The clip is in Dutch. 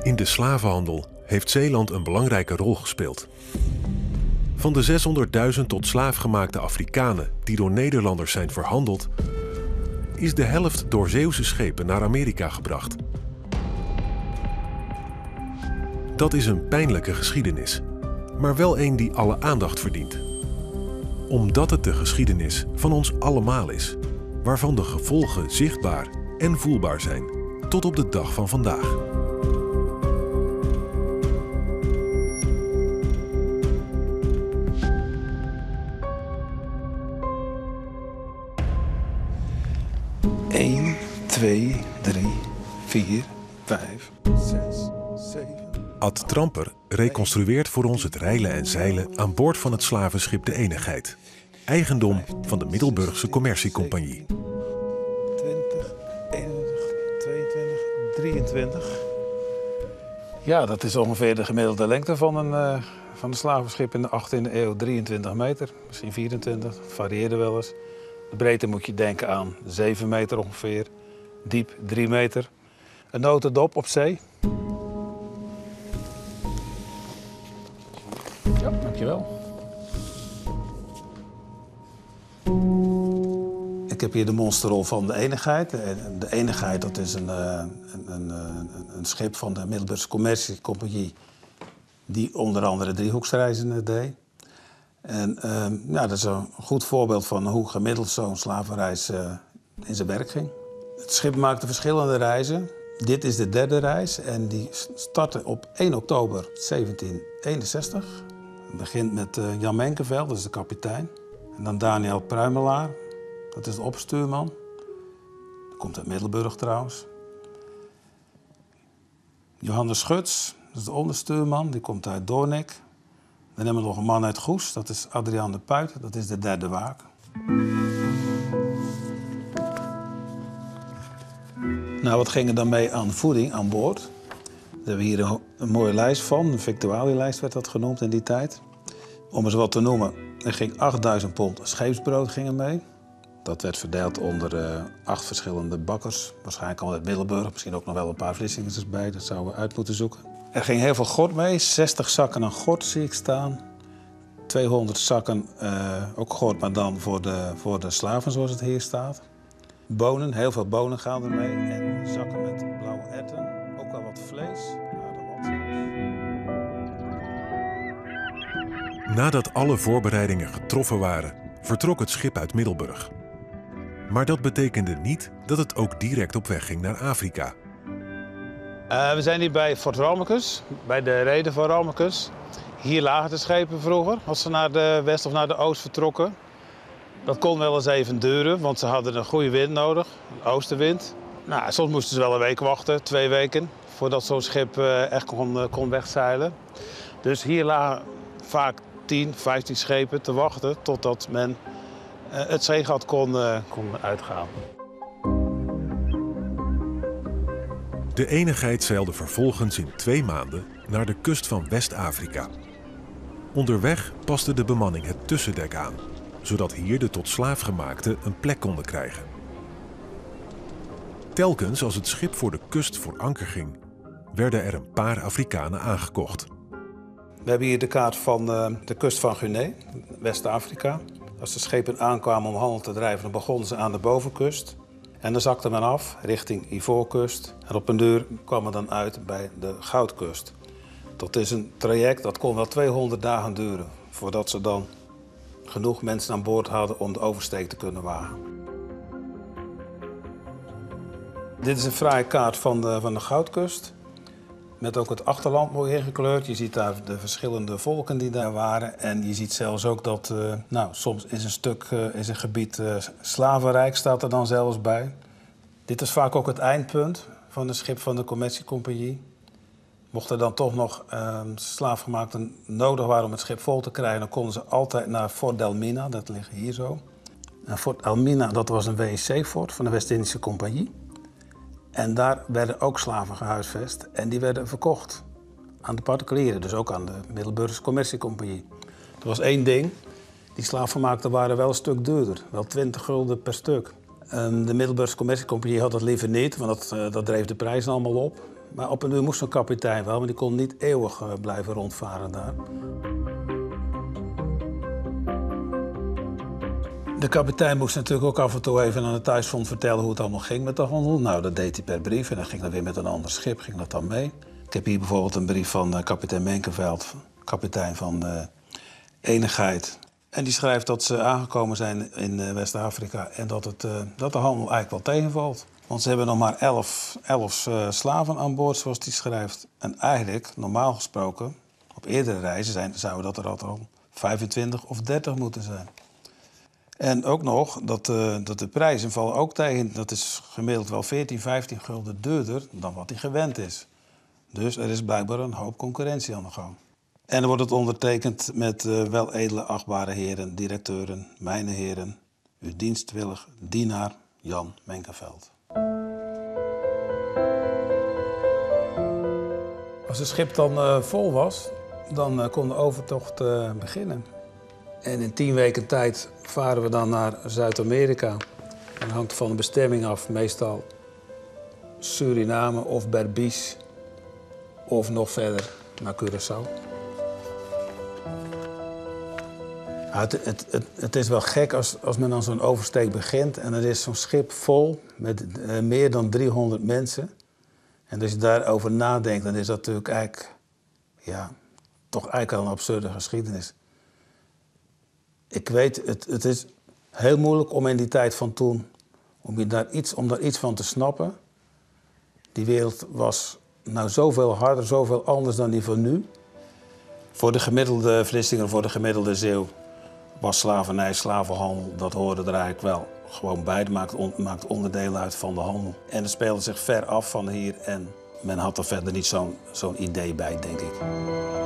In de slavenhandel heeft Zeeland een belangrijke rol gespeeld. Van de 600.000 tot slaafgemaakte Afrikanen die door Nederlanders zijn verhandeld, is de helft door Zeeuwse schepen naar Amerika gebracht. Dat is een pijnlijke geschiedenis, maar wel een die alle aandacht verdient. Omdat het de geschiedenis van ons allemaal is, waarvan de gevolgen zichtbaar en voelbaar zijn, tot op de dag van vandaag. Eén, 2, 3, 4, 5, 6, 7... Ad Tramper reconstrueert voor ons het reilen en zeilen aan boord van het slavenschip De Enigheid, eigendom van de Middelburgse Commerciecompagnie. 20, 21, 22, 23. Ja, dat is ongeveer de gemiddelde lengte van een slavenschip in de 18e eeuw. 23 meter, misschien 24, varieerde wel eens. De breedte moet je denken aan 7 meter ongeveer, diep 3 meter. Een notendop op zee. Ja, dankjewel. Ik heb hier de monsterrol van De Enigheid. De Enigheid, dat is een schip van de Middelburgse Commerciecompagnie die onder andere driehoeksreizen deed. En ja, dat is een goed voorbeeld van hoe gemiddeld zo'n slavenreis in zijn werk ging. Het schip maakte verschillende reizen. Dit is de derde reis en die startte op 1 oktober 1761. Het begint met Jan Menkeveld, dat is de kapitein. En dan Daniel Pruimelaar, dat is de opstuurman. Dat komt uit Middelburg trouwens. Johannes Schuts, dat is de onderstuurman, die komt uit Doornik. Dan hebben we nog een man uit Goes, dat is Adriaan de Puit, dat is de derde waak. Nou, wat ging er dan mee aan voeding aan boord? Daar hebben we hier een mooie lijst van, een victualielijst werd dat genoemd in die tijd. Om eens wat te noemen, er ging 8000 pond scheepsbrood gingen mee. Dat werd verdeeld onder 8 verschillende bakkers. Waarschijnlijk al uit Middelburg, misschien ook nog wel een paar Vlissingers erbij. Dat zouden we uit moeten zoeken. Er ging heel veel gort mee, 60 zakken aan gort zie ik staan. 200 zakken ook gort, maar dan voor de slaven zoals het hier staat. Bonen, heel veel bonen gaan er mee. En zakken met blauwe erwten, ook wel wat vlees. Nadat alle voorbereidingen getroffen waren, vertrok het schip uit Middelburg. Maar dat betekende niet dat het ook direct op weg ging naar Afrika. We zijn hier bij Fort Ralmicus, bij de reden van Ralmicus. Hier lagen de schepen vroeger, als ze naar de west of naar de oost vertrokken. Dat kon wel eens even duren, want ze hadden een goede wind nodig, een oostenwind. Nou, soms moesten ze wel een week wachten, 2 weken, voordat zo'n schip echt kon wegzeilen. Dus hier lagen vaak 10, 15 schepen te wachten totdat men het zeegat kon uitgaan. De Enigheid zeilde vervolgens in 2 maanden naar de kust van West-Afrika. Onderweg paste de bemanning het tussendek aan, zodat hier de tot slaafgemaakten een plek konden krijgen. Telkens als het schip voor de kust voor anker ging, werden er een paar Afrikanen aangekocht. We hebben hier de kaart van de kust van Guinea, West-Afrika. Als de schepen aankwamen om handel te drijven, dan begonnen ze aan de bovenkust. En dan zakte men af richting Ivoorkust. En op een duur kwam men dan uit bij de Goudkust. Dat is een traject dat kon wel 200 dagen duren, voordat ze dan genoeg mensen aan boord hadden om de oversteek te kunnen wagen. Dit is een fraaie kaart van de Goudkust. Met ook het achterland mooi ingekleurd. Je ziet daar de verschillende volken die daar waren. En je ziet zelfs ook dat soms is is een gebied slavenrijk, staat er dan zelfs bij. Dit is vaak ook het eindpunt van het schip van de Commerciecompagnie. Mocht er dan toch nog slaafgemaakten nodig waren om het schip vol te krijgen, dan konden ze altijd naar Fort Delmina, dat ligt hier zo. En Fort Elmina, dat was een WEC-fort van de West-Indische Compagnie. En daar werden ook slaven gehuisvest en die werden verkocht aan de particulieren, dus ook aan de Middelburgse Commerciecompagnie. Er was één ding, die slaafgemaakten waren wel een stuk duurder, wel 20 gulden per stuk. De Middelburgse Commerciecompagnie had dat liever niet, want dat dreef de prijzen allemaal op. Maar op een uur moest zo'n kapitein wel, maar die kon niet eeuwig blijven rondvaren daar. De kapitein moest natuurlijk ook af en toe even aan het thuisfront vertellen hoe het allemaal ging met de handel. Nou, dat deed hij per brief en dan ging hij weer met een ander schip, ging dat dan mee. Ik heb hier bijvoorbeeld een brief van kapitein Menkenveld, kapitein van de Enigheid. En die schrijft dat ze aangekomen zijn in West-Afrika en dat de handel eigenlijk wel tegenvalt. Want ze hebben nog maar 11 slaven aan boord, zoals hij schrijft. En eigenlijk, normaal gesproken, op eerdere reizen zouden dat er al 25 of 30 moeten zijn. En ook nog dat de prijzen vallen ook tegen. Dat is gemiddeld wel 14, 15 gulden duurder dan wat hij gewend is. Dus er is blijkbaar een hoop concurrentie aan de gang. En dan wordt het ondertekend met weledele achtbare heren, directeuren, mijneheren, uw dienstwillig dienaar Jan Menkenveld. Als het schip dan vol was, dan kon de overtocht beginnen. En in 10 weken tijd varen we dan naar Zuid-Amerika. En dat hangt van de bestemming af, meestal Suriname of Berbice of nog verder naar Curaçao. Ja, het is wel gek als men dan zo'n oversteek begint en er is zo'n schip vol met meer dan 300 mensen. En als je daarover nadenkt, dan is dat natuurlijk eigenlijk, ja, toch eigenlijk al een absurde geschiedenis. Ik weet, het is heel moeilijk om in die tijd van toen, om daar iets van te snappen. Die wereld was nou zoveel harder, zoveel anders dan die van nu. Voor de gemiddelde Vlissinger, voor de gemiddelde Zeeuw was slavernij, slavenhandel, dat hoorde er eigenlijk wel gewoon bij. Het maakt onderdeel uit van de handel. En het speelde zich ver af van hier en men had er verder niet zo'n idee bij, denk ik.